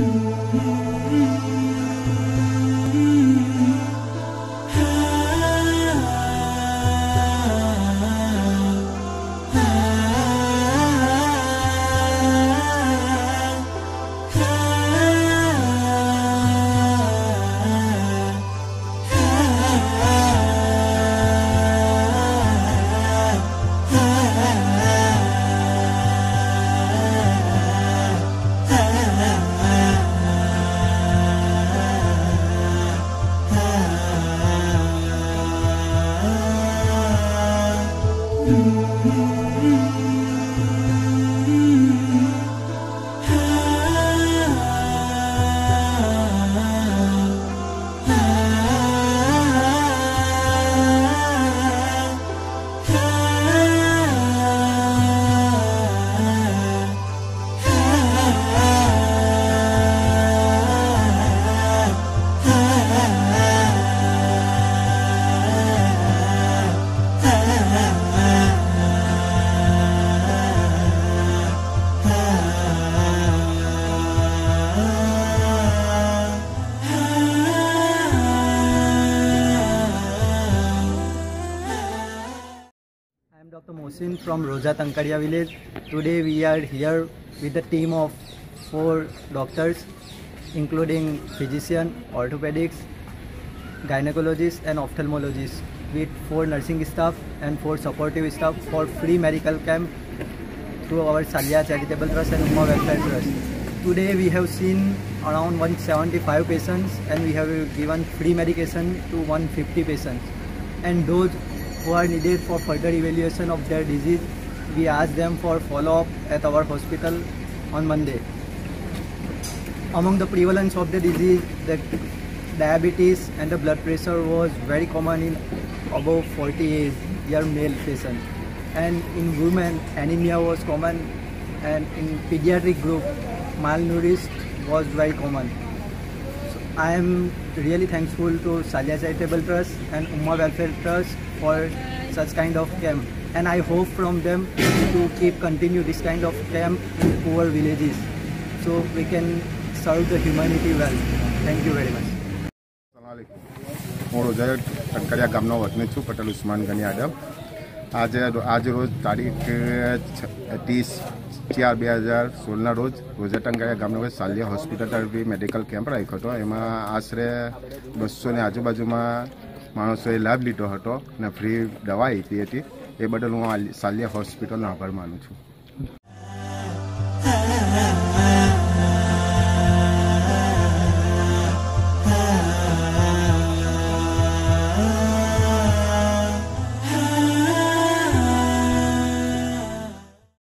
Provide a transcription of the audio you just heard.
Dr. Mohsin from Roja Tankaria village. Today we are here with a team of 4 doctors, including physician, orthopedics, gynecologists and ophthalmologists, with 4 nursing staff and 4 supportive staff for free medical camp through our Salya Charitable Trust and Umma Welfare Trust. Today we have seen around 175 patients and we have given free medication to 150 patients. And those who are needed for further evaluation of their disease, we ask them for follow-up at our hospital on Monday. Among the prevalence of the disease, the diabetes and the blood pressure was very common in above 40-year male patients. And in women, anemia was common, and in pediatric group, malnourished was very common. I am really thankful to Salya Charitable Trust and Umma Welfare Trust for such kind of camp, and I hope from them to continue this kind of camp in poor villages so we can serve the humanity well. Thank you very much. હું રોજા ટંકારિયા ગામનો વતની છું, પટેલ ઉસ્માન ગની આદમ. આજ રોજ તારીખ 30/4/2016 રોજ રોજા ટંકારિયા ગામનો Saliya hospital તરફથી મેડિકલ કેમ્પ રાખ્યો હતો. એમાં આશરે 200 ની આજુબાજુમાં માણસોએ લાભ લીધો હતો અને ફ્રી દવા આપી હતી. એ બદલ હું સાલિયા હોસ્પિટલનો આભાર માનું છું.